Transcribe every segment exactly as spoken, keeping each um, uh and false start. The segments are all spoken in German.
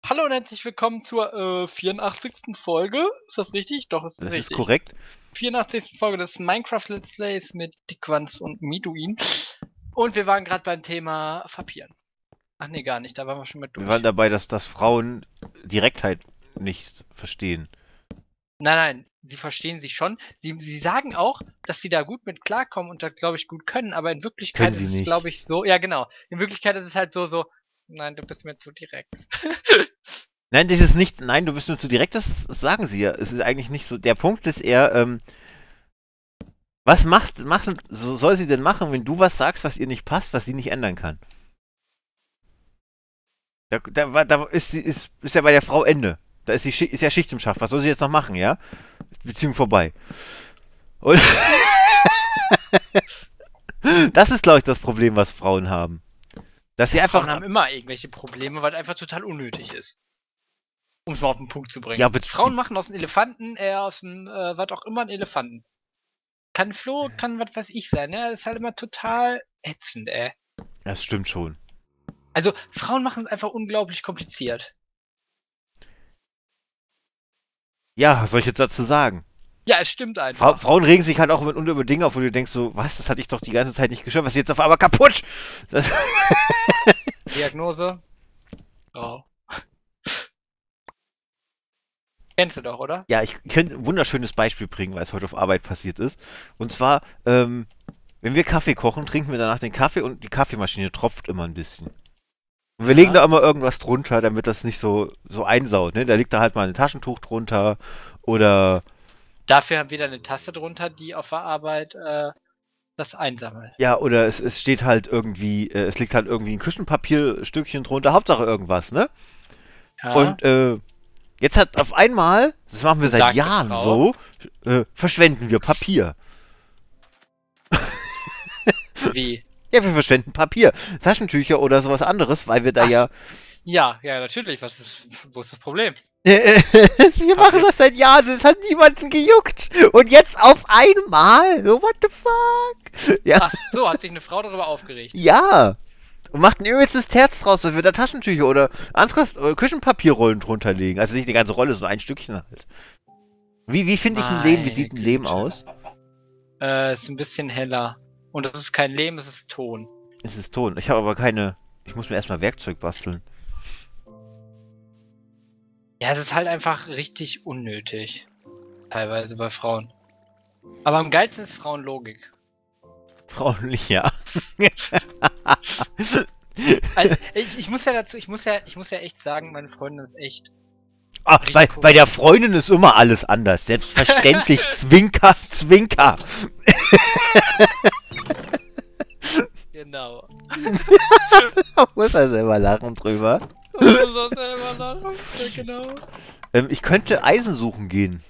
Hallo und herzlich willkommen zur äh, vierundachtzigsten Folge. Ist das richtig? Doch, ist Das richtig. ist korrekt. vierundachtzigsten Folge des Minecraft Let's Plays mit Dickwanz und Miduin. Und wir waren gerade beim Thema Vapieren. Ach nee, gar nicht, da waren wir schon mit durch. Wir waren dabei, dass, dass Frauen Direktheit nicht verstehen. Nein, nein, sie verstehen sich schon. Sie, sie sagen auch, dass sie da gut mit klarkommen und das, glaube ich, gut können, aber in Wirklichkeit Können sie ist es, nicht. glaube ich, so. Ja, genau. In Wirklichkeit ist es halt so, so. Nein, du bist mir zu direkt. Nein, das ist nicht, nein, du bist nur zu direkt, das, ist, das sagen sie ja. Es ist eigentlich nicht so. Der Punkt ist eher, ähm, was macht, macht, so soll sie denn machen, wenn du was sagst, was ihr nicht passt, was sie nicht ändern kann? Da, da, da ist, sie, ist, ist ja bei der Frau Ende. Da ist, sie, ist ja Schicht im Schacht. Was soll sie jetzt noch machen, ja? Beziehung vorbei. Und das ist, glaube ich, das Problem, was Frauen haben. Dass sie einfach. Frauen haben immer irgendwelche Probleme, weil es einfach total unnötig ist. Um es mal auf den Punkt zu bringen. Ja, aber Frauen machen aus einem Elefanten, äh, aus einem, äh, was auch immer, einen Elefanten. Kann Flo, kann was weiß ich sein, ne? Das ist halt immer total ätzend, ey. Das stimmt schon. Also, Frauen machen es einfach unglaublich kompliziert. Ja, was soll ich jetzt dazu sagen? Ja, es stimmt Fra einfach. Frauen regen sich halt auch mit über Dinge auf, wo du denkst so, was, das hatte ich doch die ganze Zeit nicht geschafft, was ist jetzt auf einmal kaputt? Das Diagnose? Frau. Kennst du doch, oder? ja, ich könnte ein wunderschönes Beispiel bringen, weil es heute auf Arbeit passiert ist. Und zwar, ähm, wenn wir Kaffee kochen, trinken wir danach den Kaffee und die Kaffeemaschine tropft immer ein bisschen. Und wir Ja. legen da immer irgendwas drunter, damit das nicht so, so einsaut, ne? Da liegt da halt mal ein Taschentuch drunter oder, Dafür haben wir dann eine Tasse drunter, die auf der Arbeit äh, das einsammelt. ja, oder es, es steht halt irgendwie, äh, es liegt halt irgendwie ein Küchenpapierstückchen drunter, Hauptsache irgendwas, ne? Ja. Und äh, jetzt hat auf einmal, das machen wir seit Besagte Jahren Frau. so, äh, verschwenden wir Papier. Wie? Ja, wir verschwenden Papier. Taschentücher oder sowas anderes, weil wir da Ach, ja. Ja, ja, natürlich. Was ist, wo ist das Problem? Wir machen das seit Jahren und es hat niemanden gejuckt. Und jetzt auf einmal? So, what the fuck? Ja. Ach so, hat sich eine Frau darüber aufgeregt. Ja. Und macht ein übelstes Terz draus, weil wir da Taschentücher oder anderes äh, Küchenpapierrollen drunter legen. Also nicht eine ganze Rolle, sondern ein Stückchen halt. Wie, wie finde ich ein Leben? Wie sieht ein Leben Güte. aus? Äh, ist ein bisschen heller. Und das ist kein Lehm, es ist Ton. Es ist Ton. Ich habe aber keine. Ich muss mir erstmal Werkzeug basteln. Ja, es ist halt einfach richtig unnötig. Teilweise bei Frauen. Aber am geilsten ist Frauenlogik. Frauenlich, ja. Also, ich, ich muss ja dazu, ich muss ja, ich muss ja echt sagen, meine Freundin ist echt. Ah, bei, bei der Freundin ist immer alles anders. Selbstverständlich. Zwinker, Zwinker. Genau. Muss er selber lachen drüber. Und du sollst selber lachen. Ja, genau. Ähm, ich könnte Eisen suchen gehen.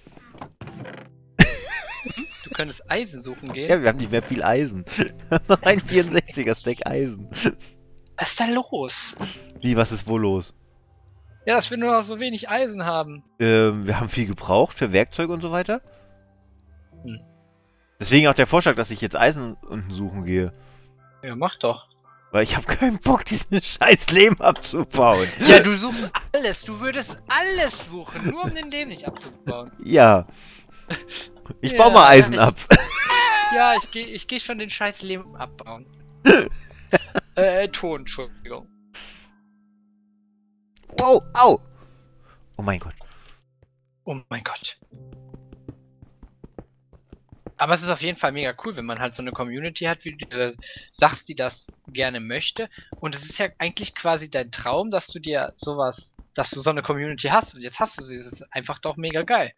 Du könntest Eisen suchen gehen. Ja, wir haben nicht mehr viel Eisen. Noch ein vierundsechziger Stack Eisen. Was ist da los? Wie, was ist wohl los? Ja, dass wir nur noch so wenig Eisen haben. Ähm, wir haben viel gebraucht für Werkzeug und so weiter. Hm. Deswegen auch der Vorschlag, dass ich jetzt Eisen unten suchen gehe. Ja, mach doch. Weil ich habe keinen Bock, diesen scheiß Lehm abzubauen. Ja, du suchst alles. Du würdest alles suchen, nur um den Lehm nicht abzubauen. Ja. Ich Ja, baue mal Eisen ich- ab. Ja, ich gehe ich geh schon den scheiß Lehm abbauen. äh, Ton, Entschuldigung. Wow, au. Oh mein Gott. Oh mein Gott. Aber es ist auf jeden Fall mega cool, wenn man halt so eine Community hat, wie du äh, sagst, die das gerne möchte. Und es ist ja eigentlich quasi dein Traum, dass du dir sowas, dass du so eine Community hast. Und jetzt hast du sie. Es ist einfach doch mega geil.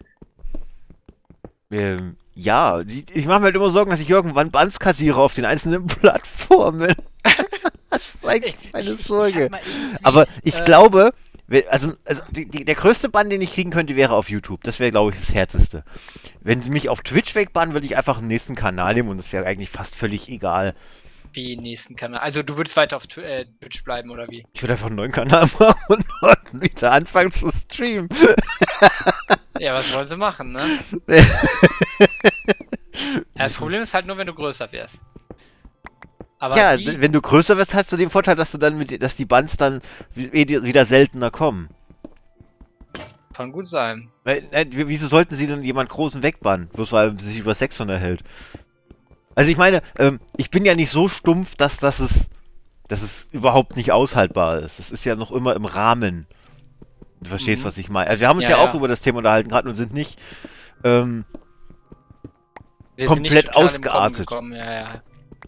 Ähm, ja, die- ich mache mir halt immer Sorgen, dass ich irgendwann Bans kassiere auf den einzelnen Plattformen. Das ist eigentlich Ey, meine ich- ich- ich Sorge. hab mal irgendwie, Aber ich äh, glaube, we- also, also die, die, der größte Bann, den ich kriegen könnte, wäre auf YouTube. Das wäre, glaube ich, das Härteste. Wenn sie mich auf Twitch wegbannen, würde ich einfach einen nächsten Kanal nehmen und das wäre eigentlich fast völlig egal. Wie nächsten Kanal. Also du würdest weiter auf Tw äh, Twitch bleiben, oder wie? Ich würde einfach einen neuen Kanal machen und dort wieder anfangen zu streamen. Ja, was wollen sie machen, ne? Ja, das Problem ist halt nur, wenn du größer wärst. Aber Ja, die, wenn du größer wirst, hast du den Vorteil, dass du dann mit, dass die Bands dann wi- wieder seltener kommen. kann gut sein. Weil, äh, wieso sollten sie denn jemand Großen wegbannen? Bloß weil er sich über sechshundert hält. Also ich meine, ähm, ich bin ja nicht so stumpf, dass, dass, es, dass es überhaupt nicht aushaltbar ist. Das ist ja noch immer im Rahmen. Du verstehst, Mhm. was ich meine. Also wir haben uns ja, Ja, auch ja. über das Thema unterhalten gerade und sind nicht ähm, Wir sind nicht komplett total im Kommen ausgeartet. gekommen, Ja, ja.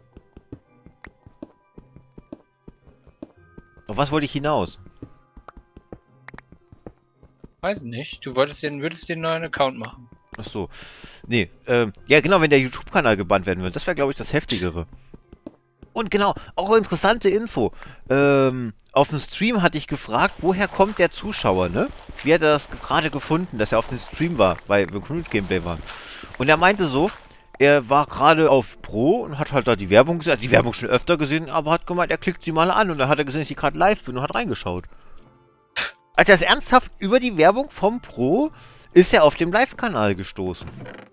Auf was wollte ich hinaus? Weiß nicht. Du wolltest den, würdest den neuen Account machen. Ach so. Nee, ähm, ja genau, wenn der YouTube-Kanal gebannt werden würde. Das wäre, glaube ich, das Heftigere. Und genau, auch interessante Info. Ähm, auf dem Stream hatte ich gefragt, woher kommt der Zuschauer, ne? Wie hat er das gerade gefunden, dass er auf dem Stream war, weil wir Community Gameplay waren. Und er meinte so, er war gerade auf Pro und hat halt da die Werbung gesehen, hat die Werbung schon öfter gesehen, aber hat gemeint, er klickt sie mal an und dann hat er gesehen, dass ich gerade live bin und hat reingeschaut. Als er es ernsthaft über die Werbung vom Pro ist er auf dem Live-Kanal gestoßen.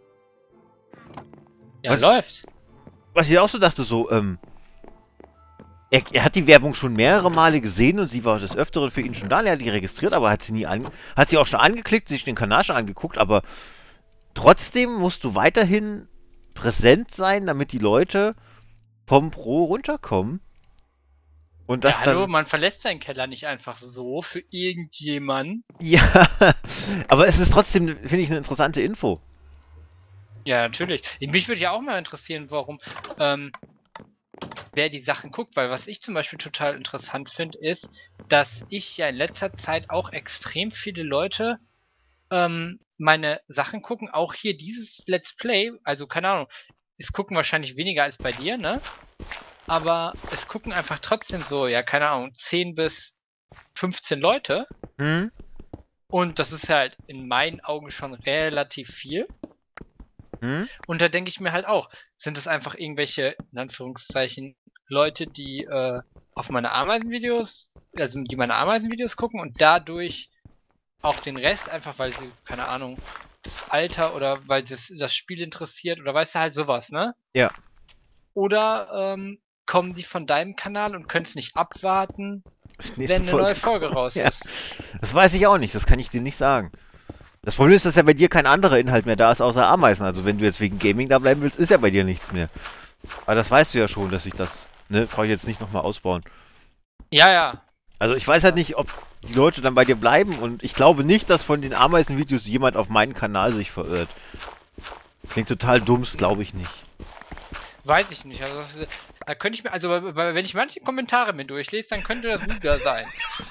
Ja, Was? läuft. Was ich auch so dachte, so, ähm, er, er hat die Werbung schon mehrere Male gesehen und sie war des Öfteren für ihn schon da. Er hat die registriert, aber hat sie nie an, hat sie auch schon angeklickt, sich den Kanal schon angeguckt, aber trotzdem musst du weiterhin präsent sein, damit die Leute vom Pro runterkommen. Und das Ja, hallo, dann, man verlässt seinen Keller nicht einfach so für irgendjemanden. ja, aber es ist trotzdem, finde ich, eine interessante Info. Ja, natürlich. Mich würde ja auch mal interessieren, warum, ähm, wer die Sachen guckt, weil was ich zum Beispiel total interessant finde, ist, dass ich ja in letzter Zeit auch extrem viele Leute ähm, meine Sachen gucken, auch hier dieses Let's Play, also keine Ahnung, es gucken wahrscheinlich weniger als bei dir, ne? Aber es gucken einfach trotzdem so, ja, keine Ahnung, zehn bis fünfzehn Leute. Hm? Und das ist halt in meinen Augen schon relativ viel. Hm? Und da denke ich mir halt auch, sind es einfach irgendwelche, in Anführungszeichen, Leute, die äh, auf meine Ameisenvideos, also die meine Ameisenvideos gucken und dadurch auch den Rest einfach, weil sie, keine Ahnung, das Alter oder weil sie das Spiel interessiert oder weißt du halt sowas, ne? Ja. Oder ähm, kommen die von deinem Kanal und können es nicht abwarten, Nächste wenn eine Folge neue Folge raus Ja. ist? Das weiß ich auch nicht, das kann ich dir nicht sagen. Das Problem ist, dass ja bei dir kein anderer Inhalt mehr da ist, außer Ameisen. Also wenn du jetzt wegen Gaming da bleiben willst, ist ja bei dir nichts mehr. Aber das weißt du ja schon, dass ich das, ne, brauche ich jetzt nicht nochmal ausbauen. Ja, ja. Also ich weiß halt nicht, ob die Leute dann bei dir bleiben und ich glaube nicht, dass von den Ameisen-Videos jemand auf meinen Kanal sich verirrt. Klingt total dumm, glaube ich nicht. Weiß ich nicht. Also das, da könnte ich mir, also wenn ich manche Kommentare mir durchlese, dann könnte das wieder sein.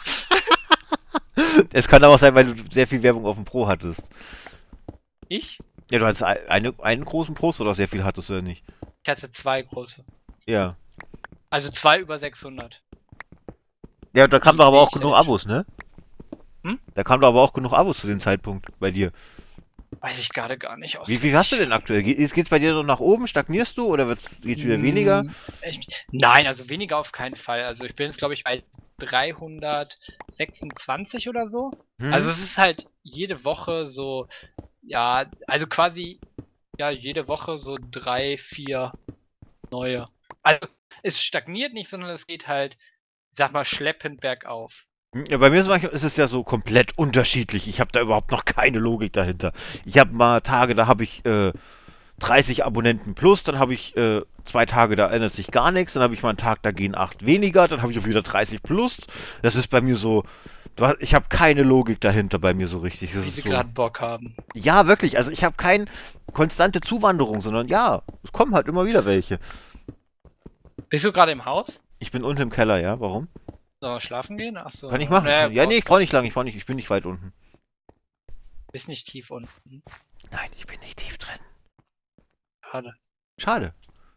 Es kann aber auch sein, weil du sehr viel Werbung auf dem Pro hattest. Ich? Ja, du hattest eine, einen großen Pro, oder sehr viel hattest du ja nicht. Ich hatte zwei große. Ja. Also zwei über sechshundert. Ja, da kamen Die doch aber sehe auch ich ja genug jetzt Abos, ne? Hm? Da kamen doch aber auch genug Abos zu dem Zeitpunkt bei dir. Weiß ich gerade gar nicht aus. Wie viel hast du denn aktuell? Ge geht's bei dir noch nach oben? Stagnierst du oder wird's, geht's wieder weniger? Ich, nein, also weniger auf keinen Fall. Also ich bin jetzt, glaube ich, bei dreihundertsechsundzwanzig oder so. Hm? Also es ist halt jede Woche so, ja, also quasi, ja, jede Woche so drei, vier neue. Also es stagniert nicht, sondern es geht halt, ich sag mal, schleppend bergauf. Ja, bei mir ist, manchmal, ist es ja so komplett unterschiedlich. Ich habe da überhaupt noch keine Logik dahinter. Ich habe mal Tage, da habe ich äh, dreißig Abonnenten plus, dann habe ich äh, zwei Tage, da ändert sich gar nichts, dann habe ich mal einen Tag, da gehen acht weniger, dann habe ich auch wieder dreißig plus. Das ist bei mir so, du hast, ich habe keine Logik dahinter bei mir so richtig. Das Wie ist sie so, gerade Bock haben. ja, wirklich, also ich habe keine konstante Zuwanderung, sondern ja, es kommen halt immer wieder welche. Bist du gerade im Haus? Ich bin unten im Keller, ja, warum? Sollen wir schlafen gehen? Achso. Kann ich machen. Naja, Ja, nee, ich brauche nicht lang, ich brauche nicht, ich bin nicht weit unten. bist nicht tief unten. Nein, ich bin nicht tief drin. Schade. Schade.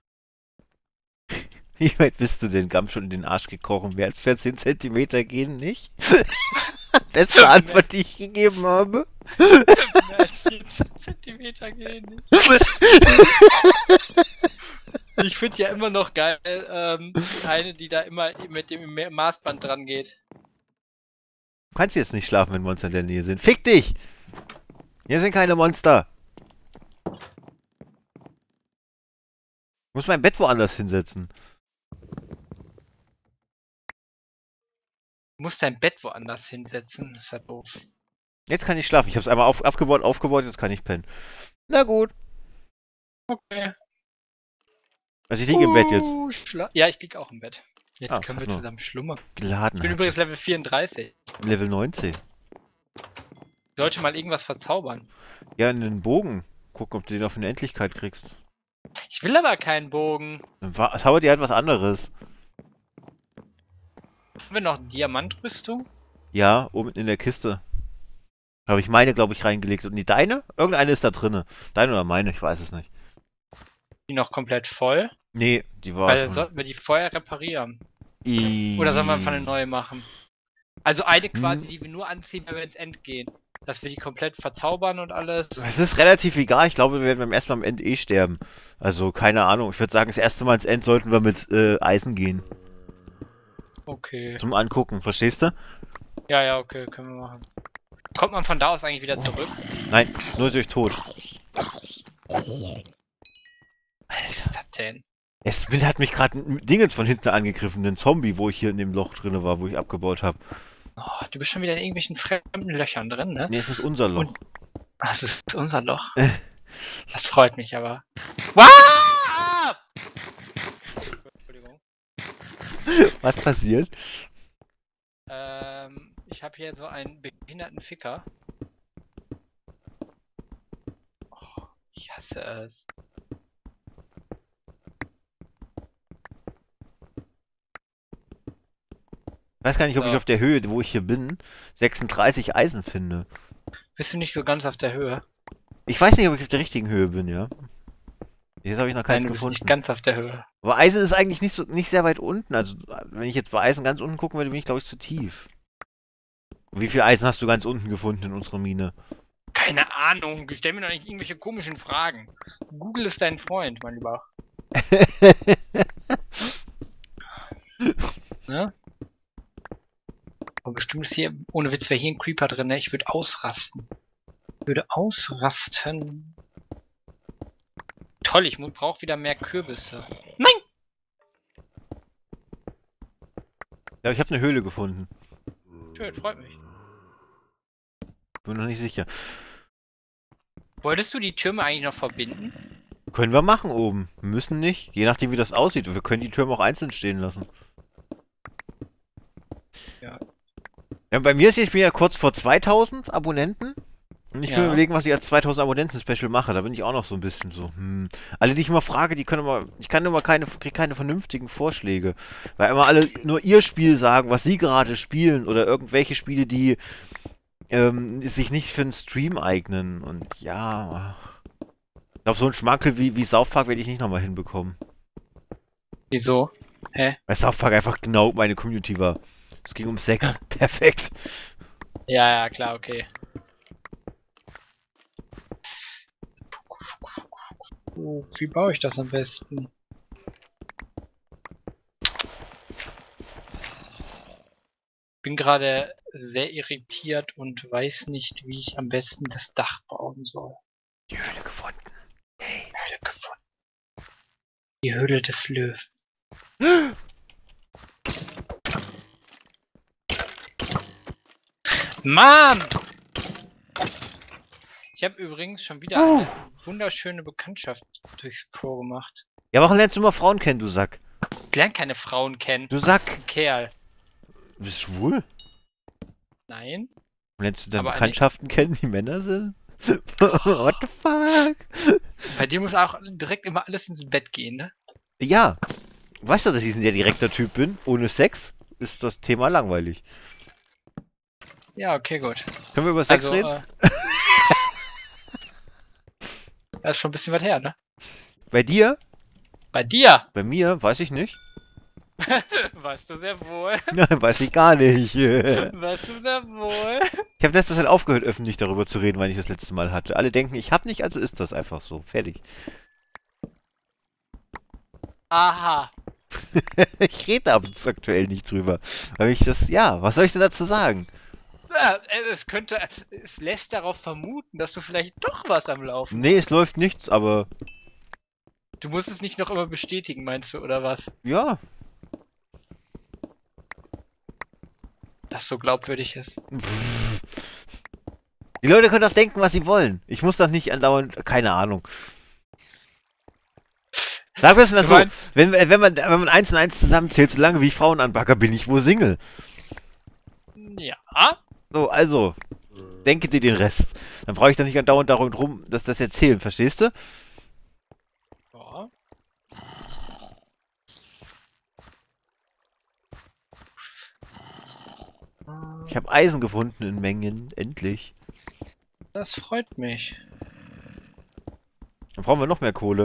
Wie weit bist du denn, Gamm, schon in den Arsch gekrochen? Mehr als vierzehn Zentimeter gehen nicht? Beste Antwort, die ich gegeben habe. Mehr als vierzehn Zentimeter gehen nicht. Ich finde ja immer noch geil, ähm, eine, die da immer mit dem Maßband dran geht. Du kannst jetzt nicht schlafen, wenn Monster in der Nähe sind. Fick dich! Hier sind keine Monster. Ich muss mein Bett woanders hinsetzen. Du musst dein Bett woanders hinsetzen. Das ist ja doof. Jetzt kann ich schlafen. Ich habe es einmal auf, abgebaut, aufgebaut, jetzt kann ich pennen. Na gut. Okay. Also ich liege im Bett jetzt. Uh, schla- ja, ich liege auch im Bett. Jetzt Ah, können wir nur zusammen schlummern. Geladen. Ich bin übrigens Level vierunddreißig. Level neunzehn. Ich sollte mal irgendwas verzaubern. Ja, einen Bogen. Gucken, ob du den auf eine Endlichkeit kriegst. Ich will aber keinen Bogen. Dann wa- zauber dir halt was anderes. Haben wir noch Diamantrüstung? Ja, oben in der Kiste. Habe ich meine, glaube ich, reingelegt. Und die deine? Irgendeine ist da drinne. Deine oder meine, ich weiß es nicht. Die noch komplett voll? Nee, die war Weil dann schon. sollten wir die vorher reparieren. I Oder sollen wir einfach eine neue machen? Also eine quasi, Hm. die wir nur anziehen, wenn wir ins End gehen. Dass wir die komplett verzaubern und alles. Es ist relativ egal. Ich glaube, wir werden beim ersten Mal am Ende eh sterben. Also, keine Ahnung. Ich würde sagen, das erste Mal ins End sollten wir mit äh, Eisen gehen. Okay. Zum Angucken, verstehst du? Ja, ja, okay, können wir machen. Kommt man von da aus eigentlich wieder zurück? Nein, nur durch Tod. Was ist das denn? Es Bill hat mich gerade ein Dingens von hinten angegriffen, ein Zombie, wo ich hier in dem Loch drin war, wo ich abgebaut habe. Oh, du bist schon wieder in irgendwelchen fremden Löchern drin, ne? Nee, es ist unser Loch. Und- Ach, das ist unser Loch. Äh. Das freut mich aber. Ah! Entschuldigung. Was passiert? Ähm, ich habe hier so einen behinderten Ficker. Oh, ich hasse es. Ich weiß gar nicht, ob So. ich auf der Höhe, wo ich hier bin, sechsunddreißig Eisen finde. Bist du nicht so ganz auf der Höhe? Ich weiß nicht, ob ich auf der richtigen Höhe bin, ja. Jetzt habe ich noch keins Nein, du bist gefunden. nicht ganz auf der Höhe. Aber Eisen ist eigentlich nicht so nicht sehr weit unten. Also, wenn ich jetzt bei Eisen ganz unten gucken würde, bin ich, glaube ich, zu tief. Wie viel Eisen hast du ganz unten gefunden in unserer Mine? Keine Ahnung, stell mir doch nicht irgendwelche komischen Fragen. Google ist dein Freund, mein Lieber. Ne? Aber bestimmt ist hier, ohne Witz, wäre hier ein Creeper drin, ne? Ich würde ausrasten. Ich würde ausrasten. Toll, ich brauche wieder mehr Kürbisse. Nein! Ja, ich habe eine Höhle gefunden. Schön, freut mich. Bin noch nicht sicher. Wolltest du die Türme eigentlich noch verbinden? Können wir machen oben. Müssen nicht. Je nachdem, wie das aussieht. Wir können die Türme auch einzeln stehen lassen. Ja. Ja, bei mir ist ich bin ja kurz vor zweitausend Abonnenten. Und ich will Ja. mir überlegen, was ich als zweitausend Abonnenten-Special mache. Da bin ich auch noch so ein bisschen so, hm. Alle, die ich immer frage, die können immer, ich kann immer keine, krieg keine vernünftigen Vorschläge. Weil immer alle nur ihr Spiel sagen, was sie gerade spielen oder irgendwelche Spiele, die ähm, sich nicht für einen Stream eignen. Und ja, ich glaube, so ein Schmankel wie, wie South Park werde ich nicht nochmal hinbekommen. Wieso? Hä? Weil South Park einfach genau meine Community war. Es ging um Sex. Perfekt. Ja, ja, klar, okay. Oh, wie baue ich das am besten? Bin gerade sehr irritiert und weiß nicht, wie ich am besten das Dach bauen soll. Die Höhle gefunden. Hey. Höhle gefunden. Die Höhle des Löwen. Mann! Ich habe übrigens schon wieder Uh. eine wunderschöne Bekanntschaft durchs Pro gemacht. Ja, warum lernst du immer Frauen kennen, du Sack? Ich lerne keine Frauen kennen. Du Sack. Kerl. Du bist schwul? Nein? Lernst du dann Aber eine- Bekanntschaften kennen, die Männer sind? What the fuck? Bei dir muss auch direkt immer alles ins Bett gehen, ne? Ja. Weißt du, dass ich ein sehr direkter Typ bin? Ohne Sex ist das Thema langweilig. Ja, okay, gut. Können wir über Sex Also, reden? äh, das ist schon ein bisschen was her, ne? Bei dir? Bei dir! Bei mir? Weiß ich nicht. Weißt du sehr wohl. Nein, weiß ich gar nicht. Ich Weißt du sehr wohl. habe letztes Mal aufgehört, öffentlich darüber zu reden, weil ich das letzte Mal hatte. Alle denken, ich hab nicht, also ist das einfach so. Fertig. Aha. Ich rede aber aktuell nicht drüber. Weil ich das, ja, was soll ich denn dazu sagen? Ja, es könnte, es lässt darauf vermuten, dass du vielleicht doch was am Laufen. Nee, es läuft nichts, aber Du musst es nicht noch immer bestätigen, meinst du, oder was? ja. Das so glaubwürdig ist. Die Leute können doch denken, was sie wollen. Ich muss das nicht andauernd, keine Ahnung. Sagen wir es mal Du so, meinst, wenn, wenn, man, wenn man eins und eins zusammenzählt, solange wie ich Frauen anbacke, bin ich wohl Single. ja. So, also, denke dir den Rest. Dann brauche ich da nicht andauernd darum rum, dass das erzählen, verstehst du? Ja. Ich habe Eisen gefunden in Mengen, endlich. Das freut mich. Dann brauchen wir noch mehr Kohle.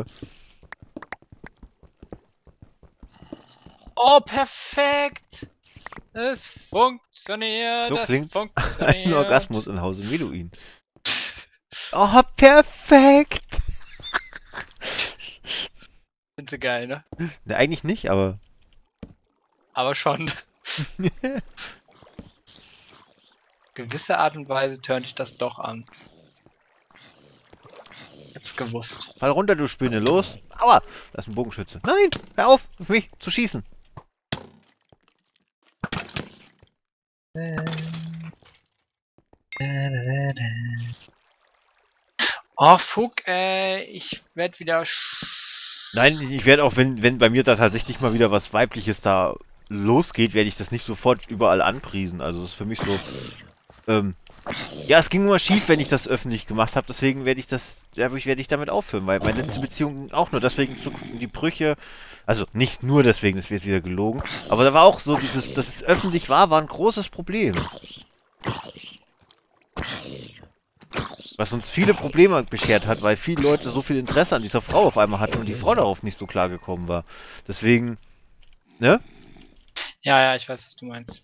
Oh, perfekt! Es funktioniert, So es klingt ein funktioniert. Orgasmus in Hause Meduin. Oh, perfekt! Sind sie geil, ne? Ne, eigentlich nicht, aber... Aber schon. Gewisse Art und Weise turnt ich das doch an. Ich hab's gewusst. Fall runter, du Spinne, los! Aua! Da ist ein Bogenschütze. Nein! Hör auf, auf mich zu schießen! Oh, fuck, äh, ich werd wieder... sch- Nein, ich werde auch, wenn, wenn bei mir da tatsächlich mal wieder was Weibliches da losgeht, werde ich das nicht sofort überall anpriesen. Also das ist für mich so... Ähm, ja, es ging nur schief, wenn ich das öffentlich gemacht habe, deswegen werde ich das, ja, werde ich damit aufhören, weil meine letzte Beziehung auch nur deswegen zu gucken, die Brüche, also nicht nur deswegen, das wäre jetzt wieder gelogen, aber da war auch so dieses, dass es öffentlich war, war ein großes Problem. Was uns viele Probleme beschert hat, weil viele Leute so viel Interesse an dieser Frau auf einmal hatten und die Frau darauf nicht so klar gekommen war. Deswegen, ne? Ja, ja, ich weiß, was du meinst.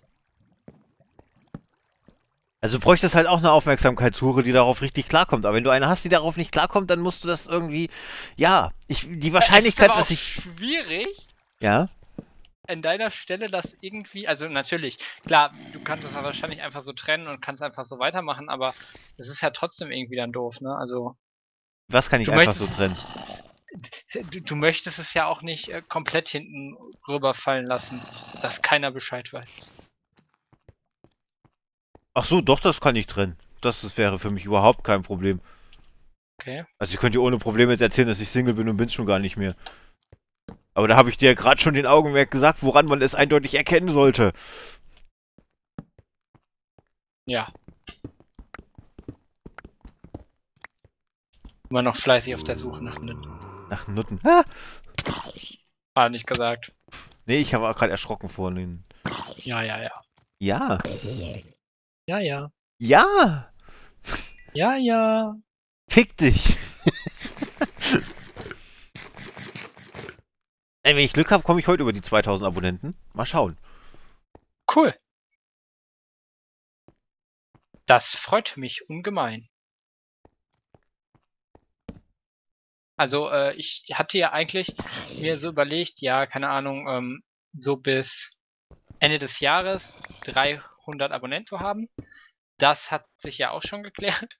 Also du bräuchtest halt auch eine Aufmerksamkeitshure, die darauf richtig klarkommt. Aber wenn du eine hast, die darauf nicht klarkommt, dann musst du das irgendwie... Ja, ich, die Wahrscheinlichkeit, es ist aber dass auch ich... schwierig, Ja? an deiner Stelle das irgendwie... Also natürlich, klar, du kannst das ja wahrscheinlich einfach so trennen und kannst einfach so weitermachen, aber es ist ja trotzdem irgendwie dann doof, ne? Also... Was kann ich Du einfach so möchtest, trennen? du, du möchtest es ja auch nicht äh, komplett hinten rüberfallen lassen, dass keiner Bescheid weiß. Ach so, doch, das kann ich trennen. Das, das wäre für mich überhaupt kein Problem. Okay. Also ich könnte dir ohne Probleme jetzt erzählen, dass ich Single bin und bin's schon gar nicht mehr. Aber da habe ich dir ja gerade schon den Augenmerk gesagt, woran man es eindeutig erkennen sollte. Ja. Immer noch fleißig auf der Suche nach Nutten. Nach Nutten. Ah! Ah, nicht gesagt. Nee, ich habe auch gerade erschrocken vor den... Ja, ja, ja. Ja. Ja, ja. Ja! Ja, ja. Fick dich! Ey, wenn ich Glück habe, komme ich heute über die zweitausend Abonnenten. Mal schauen. Cool. Das freut mich ungemein. Also, äh, ich hatte ja eigentlich mir so überlegt, ja, keine Ahnung, ähm, so bis Ende des Jahres dreihundert Abonnenten zu haben. Das hat sich ja auch schon geklärt.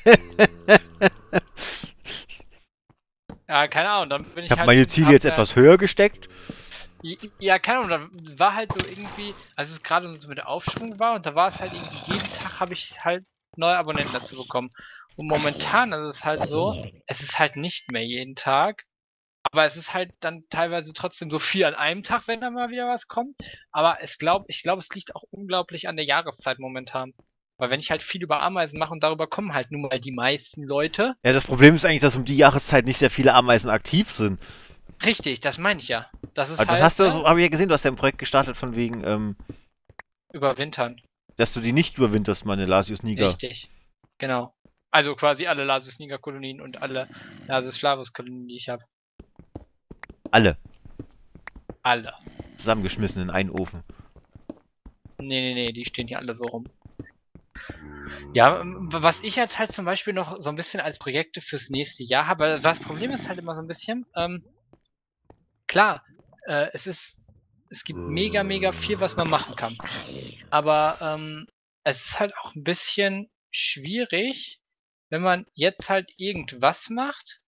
Ja, keine Ahnung, dann bin ich Ich habe halt... meine Ziele hab jetzt da- etwas höher gesteckt. Ja, keine Ahnung, da war halt so irgendwie, als es gerade so mit der Aufschwung war und da war es halt irgendwie, jeden Tag habe ich halt neue Abonnenten dazu bekommen. Und momentan ist es halt so, es ist halt nicht mehr jeden Tag, aber es ist halt dann teilweise trotzdem so viel an einem Tag, wenn da mal wieder was kommt. Aber es glaub, ich glaube, es liegt auch unglaublich an der Jahreszeit momentan. Weil wenn ich halt viel über Ameisen mache und darüber kommen halt nun mal die meisten Leute. Ja, das Problem ist eigentlich, dass um die Jahreszeit nicht sehr viele Ameisen aktiv sind. Richtig, das meine ich ja. Das ist Aber das halt hast du, ne, so, habe ich ja gesehen, du hast ja ein Projekt gestartet von wegen, ähm, überwintern. dass du die nicht überwinterst, meine Lasius niger. Richtig, genau. Also quasi alle Lasius niger Kolonien und alle Lasius flavus Kolonien, die ich habe. Alle. Alle. Zusammengeschmissen in einen Ofen. Nee, nee, nee, die stehen hier alle so rum. Ja, ähm, was ich jetzt halt zum Beispiel noch so ein bisschen als Projekte fürs nächste Jahr habe, weil das Problem ist halt immer so ein bisschen, ähm, klar, äh, es ist, es gibt mega, mega viel, was man machen kann. Aber ähm, es ist halt auch ein bisschen schwierig, wenn man jetzt halt irgendwas macht.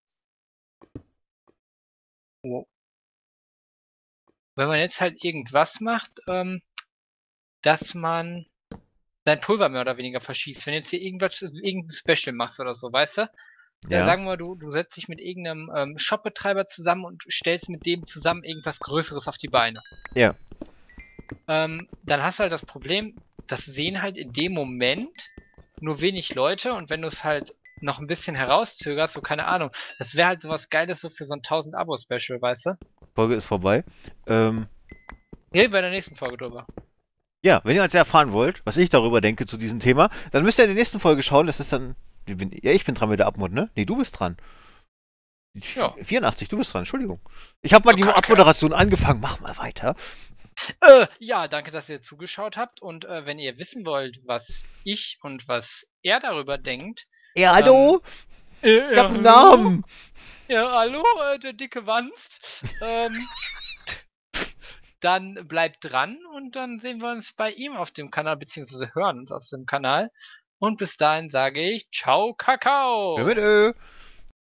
Oh. Wenn man jetzt halt irgendwas macht, ähm, dass man dein Pulver mehr oder weniger verschießt. Wenn jetzt hier irgendwas, irgendein Special machst oder so, weißt du? Ja, Ja. sagen wir, du, du setzt dich mit irgendeinem ähm, Shopbetreiber zusammen und stellst mit dem zusammen irgendwas Größeres auf die Beine. Ja. Ähm, dann hast du halt das Problem, das sehen halt in dem Moment nur wenig Leute und wenn du es halt noch ein bisschen herauszögerst, so keine Ahnung, das wäre halt sowas Geiles so für so ein tausend Abo-Special, weißt du? Folge ist vorbei. Ähm, Hier bei der nächsten Folge drüber. ja, wenn ihr also erfahren wollt, was ich darüber denke zu diesem Thema, dann müsst ihr in der nächsten Folge schauen. Das ist dann. Ich bin, ja, ich bin dran mit der Abmod, ne? Nee, du bist dran. Ja. vierundachtzig, du bist dran, Entschuldigung. Ich habe mal die Okay, okay. Abmoderation angefangen. Mach mal weiter. Äh, ja, danke, dass ihr zugeschaut habt und äh, wenn ihr wissen wollt, was ich und was er darüber denkt. Ja, hallo? Ähm, äh, Ich hab einen Namen. Ja, hallo, äh, der dicke Wanst. ähm, dann bleibt dran und dann sehen wir uns bei ihm auf dem Kanal, beziehungsweise hören uns auf dem Kanal. Und bis dahin sage ich Ciao, Kakao. Ja, bitte.